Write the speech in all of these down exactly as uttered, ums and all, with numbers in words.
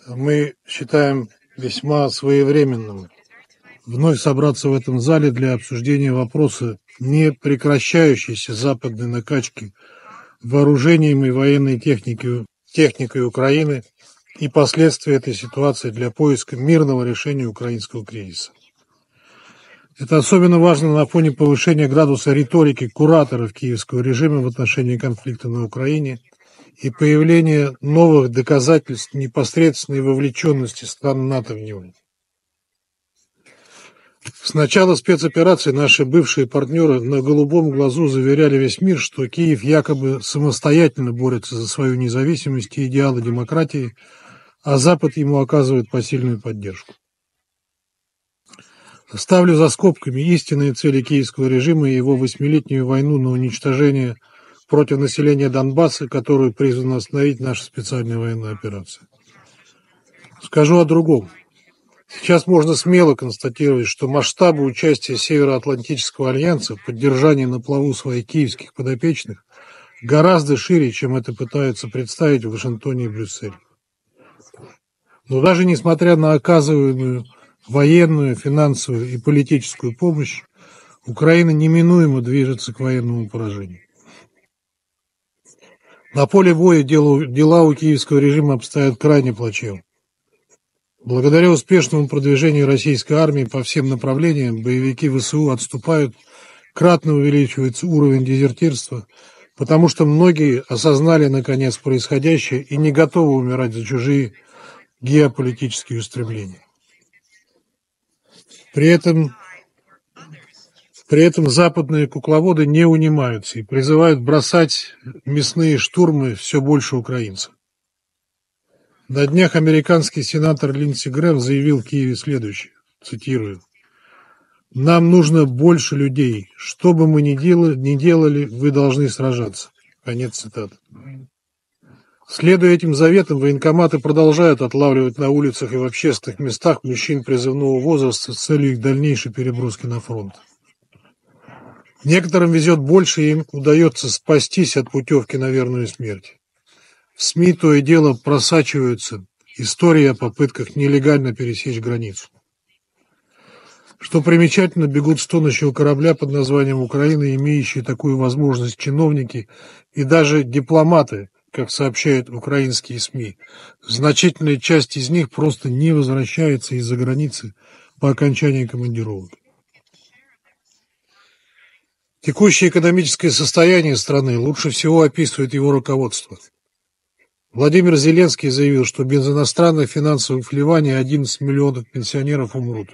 Мы считаем весьма своевременным вновь собраться в этом зале для обсуждения вопроса непрекращающейся западной накачки вооружением и военной техникой, техникой Украины и последствия этой ситуации для поиска мирного решения украинского кризиса. Это особенно важно на фоне повышения градуса риторики кураторов киевского режима в отношении конфликта на Украине и появления новых доказательств непосредственной вовлеченности стран НАТО в него. С начала спецоперации наши бывшие партнеры на голубом глазу заверяли весь мир, что Киев якобы самостоятельно борется за свою независимость и идеалы демократии, а Запад ему оказывает посильную поддержку. Ставлю за скобками истинные цели киевского режима и его восьмилетнюю войну на уничтожение против населения Донбасса, которую призвана остановить наша специальная военная операция. Скажу о другом. Сейчас можно смело констатировать, что масштабы участия Североатлантического альянса в поддержании на плаву своих киевских подопечных гораздо шире, чем это пытаются представить в Вашингтоне и Брюсселе. Но даже несмотря на оказываемую военную, финансовую и политическую помощь, Украина неминуемо движется к военному поражению. На поле боя дела у киевского режима обстоят крайне плачевно. Благодаря успешному продвижению российской армии по всем направлениям боевики ВСУ отступают, кратно увеличивается уровень дезертирства, потому что многие осознали наконец происходящее и не готовы умирать за чужие геополитические устремления. При этом, при этом западные кукловоды не унимаются и призывают бросать мясные штурмы все больше украинцев. На днях американский сенатор Линдси Грэм заявил в Киеве следующее, цитирую: «Нам нужно больше людей. Что бы мы ни делали, ни делали, вы должны сражаться». Конец цитаты. Следуя этим заветам, военкоматы продолжают отлавливать на улицах и в общественных местах мужчин призывного возраста с целью их дальнейшей переброски на фронт. Некоторым везет больше, и им удается спастись от путевки на верную смерть. В СМИ то и дело просачиваются истории о попытках нелегально пересечь границу. Что примечательно, бегут с тонущего корабля под названием Украина, имеющие такую возможность чиновники и даже дипломаты, как сообщают украинские СМИ. Значительная часть из них просто не возвращается из-за границы по окончании командировок. Текущее экономическое состояние страны лучше всего описывает его руководство. Владимир Зеленский заявил, что без иностранных финансовых вливаний одиннадцать миллионов пенсионеров умрут.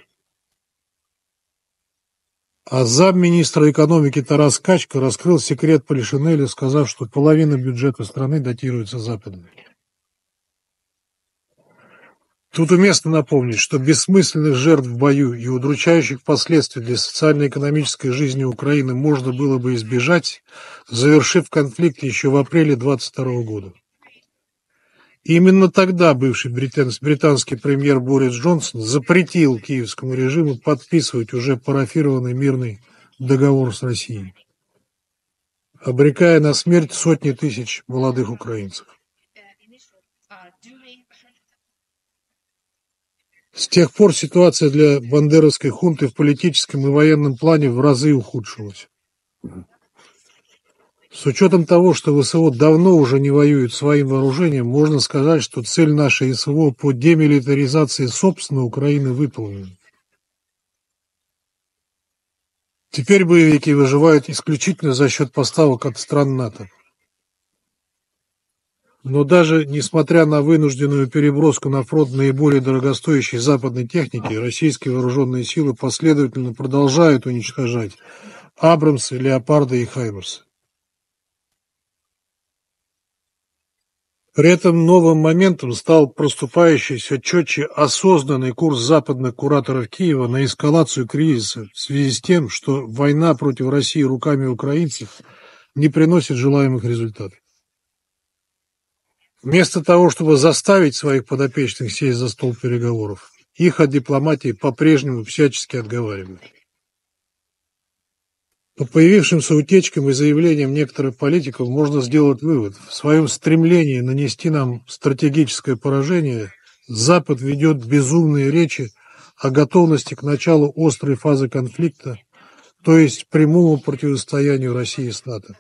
А замминистра экономики Тарас Качка раскрыл секрет Полишинеля, сказав, что половина бюджета страны датируется Западом. Тут уместно напомнить, что бессмысленных жертв в бою и удручающих последствий для социально-экономической жизни Украины можно было бы избежать, завершив конфликт еще в апреле двадцать второго года. Именно тогда бывший британский премьер Борис Джонсон запретил киевскому режиму подписывать уже парафированный мирный договор с Россией, обрекая на смерть сотни тысяч молодых украинцев. С тех пор ситуация для бандеровской хунты в политическом и военном плане в разы ухудшилась. С учетом того, что ВСО давно уже не воюет своим вооружением, можно сказать, что цель нашей СВО по демилитаризации собственной Украины выполнена. Теперь боевики выживают исключительно за счет поставок от стран НАТО. Но даже несмотря на вынужденную переброску на фронт наиболее дорогостоящей западной техники, российские вооруженные силы последовательно продолжают уничтожать Абрамсы, Леопарды и Хаймерсы. При этом новым моментом стал проступающий все четче осознанный курс западных кураторов Киева на эскалацию кризиса в связи с тем, что война против России руками украинцев не приносит желаемых результатов. Вместо того, чтобы заставить своих подопечных сесть за стол переговоров, их от дипломатии по-прежнему всячески отговаривают. По появившимся утечкам и заявлениям некоторых политиков можно сделать вывод: в своем стремлении нанести нам стратегическое поражение Запад ведет безумные речи о готовности к началу острой фазы конфликта, то есть прямому противостоянию России с НАТО.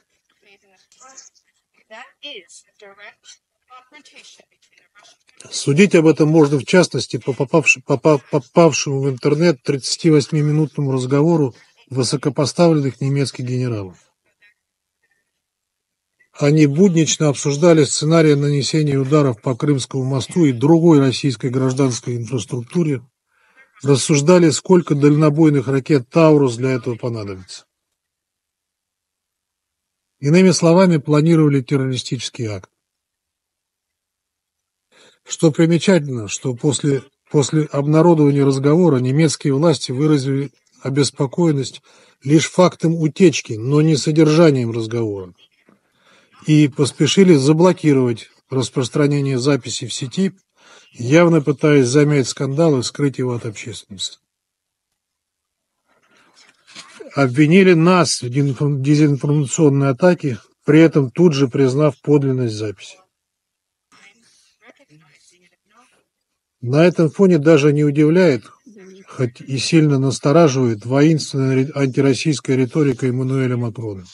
Судить об этом можно, в частности, по попавшему, попав, попавшему в интернет тридцативосьмиминутному разговору высокопоставленных немецких генералов. Они буднично обсуждали сценарий нанесения ударов по Крымскому мосту и другой российской гражданской инфраструктуре, рассуждали, сколько дальнобойных ракет «Таурус» для этого понадобится. Иными словами, планировали террористический акт. Что примечательно, что после, после обнародования разговора немецкие власти выразили обеспокоенность лишь фактом утечки, но не содержанием разговора, и поспешили заблокировать распространение записи в сети, явно пытаясь замять скандал и скрыть его от общественности. Обвинили нас в дезинформационной атаке, при этом тут же признав подлинность записи. На этом фоне даже не удивляет, хоть и сильно настораживает, воинственная антироссийская риторика Эммануэля Макрона.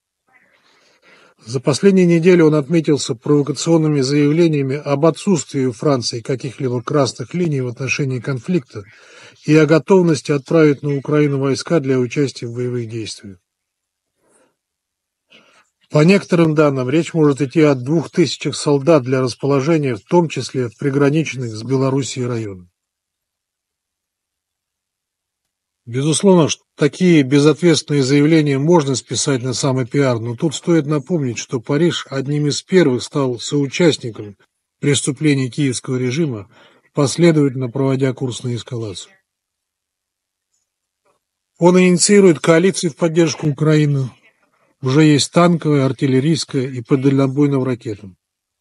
За последние недели он отметился провокационными заявлениями об отсутствии у Франции каких-либо красных линий в отношении конфликта и о готовности отправить на Украину войска для участия в боевых действиях. По некоторым данным, речь может идти о двух тысячах солдат для расположения, в том числе в приграничных с Белоруссией районах. Безусловно, такие безответственные заявления можно списать на самопиар, но тут стоит напомнить, что Париж одним из первых стал соучастником преступлений киевского режима, последовательно проводя курс на эскалацию. Он инициирует коалиции в поддержку Украины. Уже есть танковая, артиллерийская и по дальнобойным ракетам.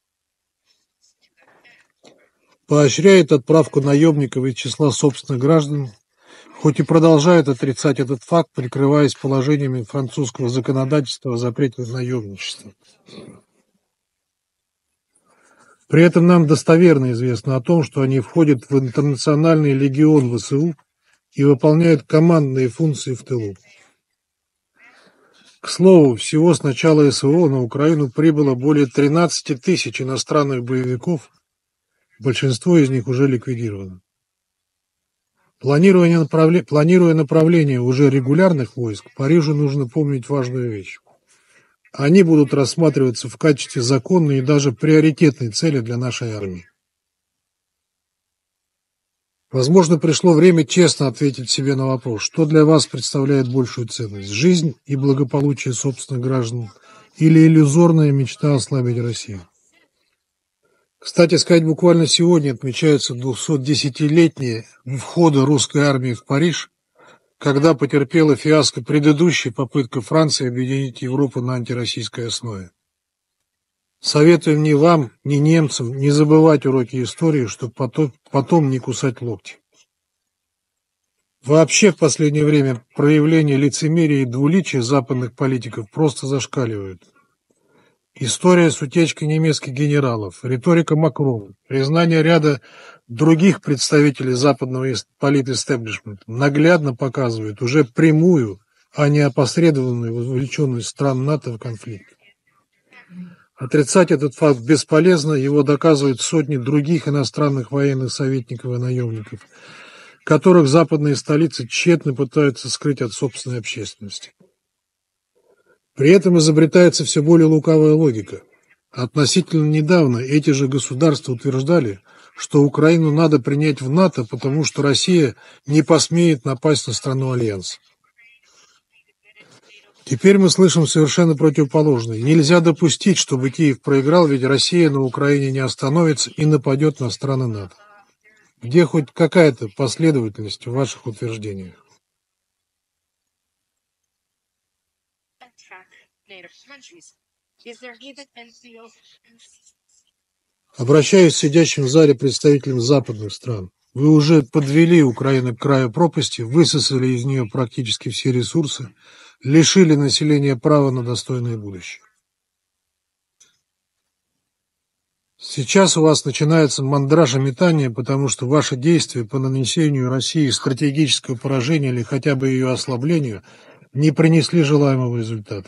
Поощряет отправку наемников из числа собственных граждан, хоть и продолжает отрицать этот факт, прикрываясь положениями французского законодательства о запрете на наемничество. При этом нам достоверно известно о том, что они входят в интернациональный легион ВСУ и выполняют командные функции в тылу. К слову, всего с начала СВО на Украину прибыло более тринадцати тысяч иностранных боевиков, большинство из них уже ликвидировано. Планируя, направле... Планируя направление уже регулярных войск, Парижу нужно помнить важную вещь. Они будут рассматриваться в качестве законной и даже приоритетной цели для нашей армии. Возможно, пришло время честно ответить себе на вопрос, что для вас представляет большую ценность – жизнь и благополучие собственных граждан или иллюзорная мечта ослабить Россию. Кстати сказать, буквально сегодня отмечается двухсотдесятилетие входа русской армии в Париж, когда потерпела фиаско предыдущая попытка Франции объединить Европу на антироссийской основе. Советуем ни вам, ни немцам не забывать уроки истории, чтобы потом, потом не кусать локти. Вообще в последнее время проявления лицемерия и двуличия западных политиков просто зашкаливают. История с утечкой немецких генералов, риторика Макрона, признание ряда других представителей западного политэстеблишмента наглядно показывают уже прямую, а не опосредованную вовлеченность стран НАТО в конфликт. Отрицать этот факт бесполезно, его доказывают сотни других иностранных военных советников и наемников, которых западные столицы тщетно пытаются скрыть от собственной общественности. При этом изобретается все более лукавая логика. Относительно недавно эти же государства утверждали, что Украину надо принять в НАТО, потому что Россия не посмеет напасть на страну Альянса. Теперь мы слышим совершенно противоположное. Нельзя допустить, чтобы Киев проиграл, ведь Россия на Украине не остановится и нападет на страны НАТО. Где хоть какая-то последовательность в ваших утверждениях? Обращаюсь к сидящим в зале представителям западных стран. Вы уже подвели Украину к краю пропасти, высосали из нее практически все ресурсы, лишили населения права на достойное будущее. Сейчас у вас начинается мандраж и метание, потому что ваши действия по нанесению России стратегического поражения или хотя бы ее ослаблению не принесли желаемого результата.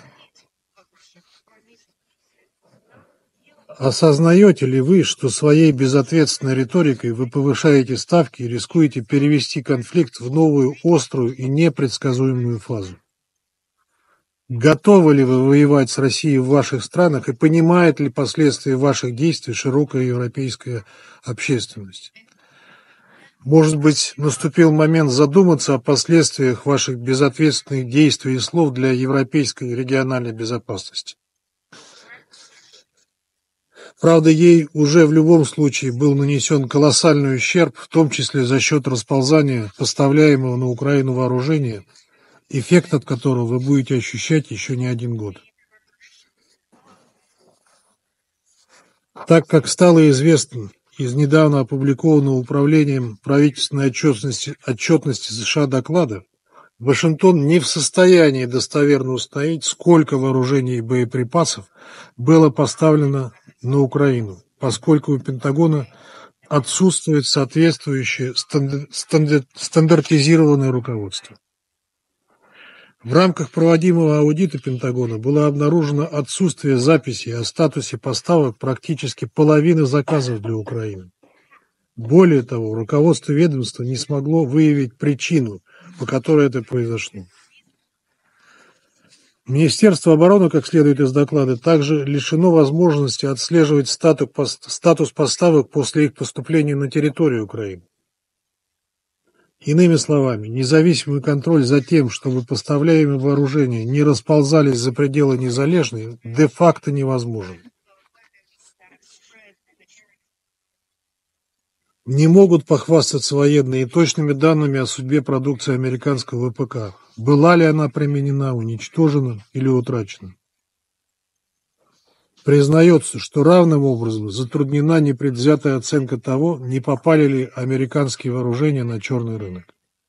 Осознаете ли вы, что своей безответственной риторикой вы повышаете ставки и рискуете перевести конфликт в новую острую и непредсказуемую фазу? Готовы ли вы воевать с Россией в ваших странах и понимает ли последствия ваших действий широкая европейская общественность? Может быть, наступил момент задуматься о последствиях ваших безответственных действий и слов для европейской региональной безопасности? Правда, ей уже в любом случае был нанесен колоссальный ущерб, в том числе за счет расползания поставляемого на Украину вооружения, эффект от которого вы будете ощущать еще не один год. Так как стало известно из недавно опубликованного Управлением правительственной отчетности, отчетности США доклада, Вашингтон не в состоянии достоверно установить, сколько вооружений и боеприпасов было поставлено на Украину, поскольку у Пентагона отсутствует соответствующее стандар- стандар- стандартизированное руководство. В рамках проводимого аудита Пентагона было обнаружено отсутствие записи о статусе поставок практически половины заказов для Украины. Более того, руководство ведомства не смогло выявить причину, по которой это произошло. Министерство обороны, как следует из доклада, также лишено возможности отслеживать статус поставок после их поступления на территорию Украины. Иными словами, независимый контроль за тем, чтобы поставляемые вооружения не расползались за пределы незалежной, де-факто невозможен. Не могут похвастаться военные точными данными о судьбе продукции американского ВПК. Была ли она применена, уничтожена или утрачена? Признается, что равным образом затруднена непредвзятая оценка того, не попали ли американские вооружения на черный рынок.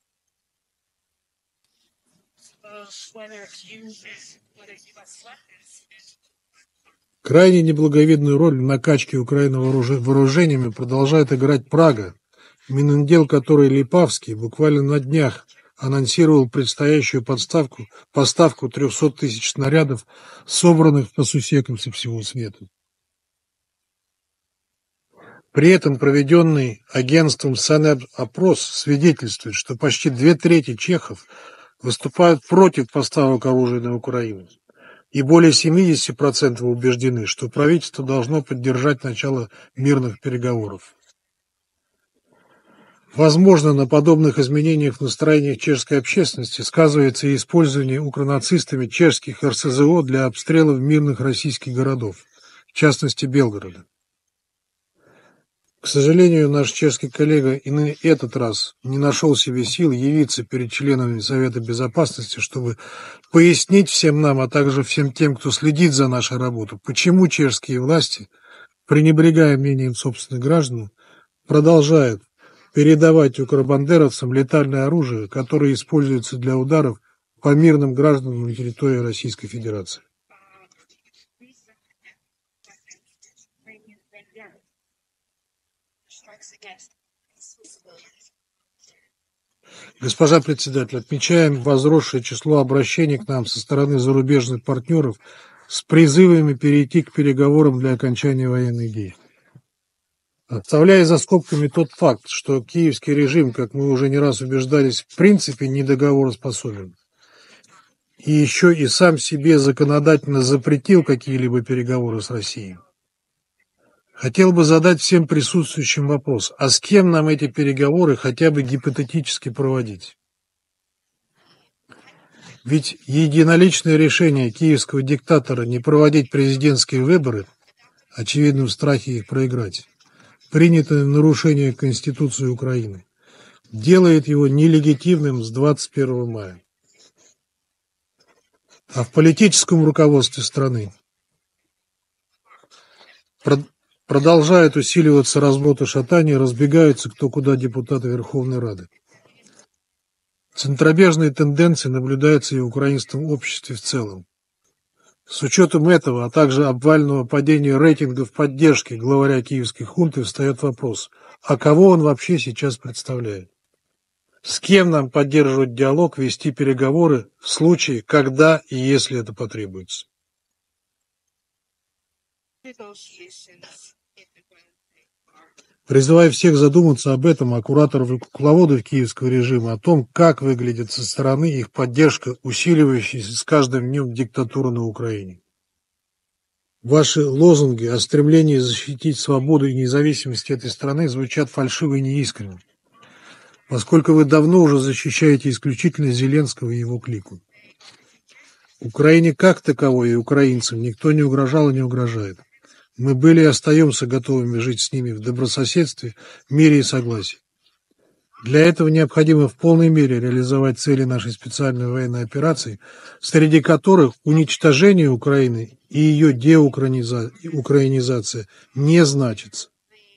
Крайне неблаговидную роль в накачке Украины вооружениями продолжает играть Прага, Минотдел которой Липавский буквально на днях анонсировал предстоящую подставку, поставку трехсот тысяч снарядов, собранных по сусекам со всего света. При этом проведенный агентством Санэб опрос свидетельствует, что почти две трети чехов выступают против поставок оружия на Украину, и более семьдесят процентов убеждены, что правительство должно поддержать начало мирных переговоров. Возможно, на подобных изменениях в настроениях чешской общественности сказывается и использование укронацистами чешских эр эс зэ о для обстрелов мирных российских городов, в частности Белгорода. К сожалению, наш чешский коллега и на этот раз не нашел себе сил явиться перед членами Совета Безопасности, чтобы пояснить всем нам, а также всем тем, кто следит за нашей работой, почему чешские власти, пренебрегая мнением собственных граждан, продолжают передавать укробандеровцам летальное оружие, которое используется для ударов по мирным гражданам на территории Российской Федерации. Госпожа председатель, отмечаем возросшее число обращений к нам со стороны зарубежных партнеров с призывами перейти к переговорам для окончания военных действий. Оставляя за скобками тот факт, что киевский режим, как мы уже не раз убеждались, в принципе недоговороспособен, и еще и сам себе законодательно запретил какие-либо переговоры с Россией. Хотел бы задать всем присутствующим вопрос, а с кем нам эти переговоры хотя бы гипотетически проводить? Ведь единоличное решение киевского диктатора не проводить президентские выборы, очевидно в страхе их проиграть, принятое в нарушение Конституции Украины, делает его нелегитимным с двадцать первого мая. А в политическом руководстве страны продолжает усиливаться размот и шатание, разбегаются кто куда депутаты Верховной Рады. Центробежные тенденции наблюдаются и в украинском обществе в целом. С учетом этого, а также обвального падения рейтингов поддержки главаря киевской хунты, встает вопрос, а кого он вообще сейчас представляет? С кем нам поддерживать диалог, вести переговоры в случае, когда и если это потребуется? Призываю всех задуматься об этом, а кураторов и кукловодов киевского режима, о том, как выглядит со стороны их поддержка, усиливающаяся с каждым днем диктатуры на Украине. Ваши лозунги о стремлении защитить свободу и независимость этой страны звучат фальшиво и неискренне, поскольку вы давно уже защищаете исключительно Зеленского и его клику. Украине как таковой и украинцам никто не угрожал и не угрожает. Мы были и остаемся готовыми жить с ними в добрососедстве, мире и согласии. Для этого необходимо в полной мере реализовать цели нашей специальной военной операции, среди которых уничтожение Украины и ее деукраинизация не значится.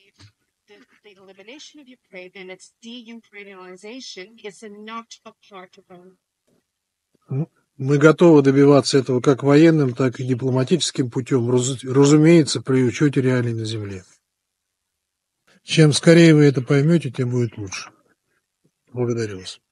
Мы готовы добиваться этого как военным, так и дипломатическим путем, разумеется, при учете реалий на земле. Чем скорее вы это поймете, тем будет лучше. Благодарю вас.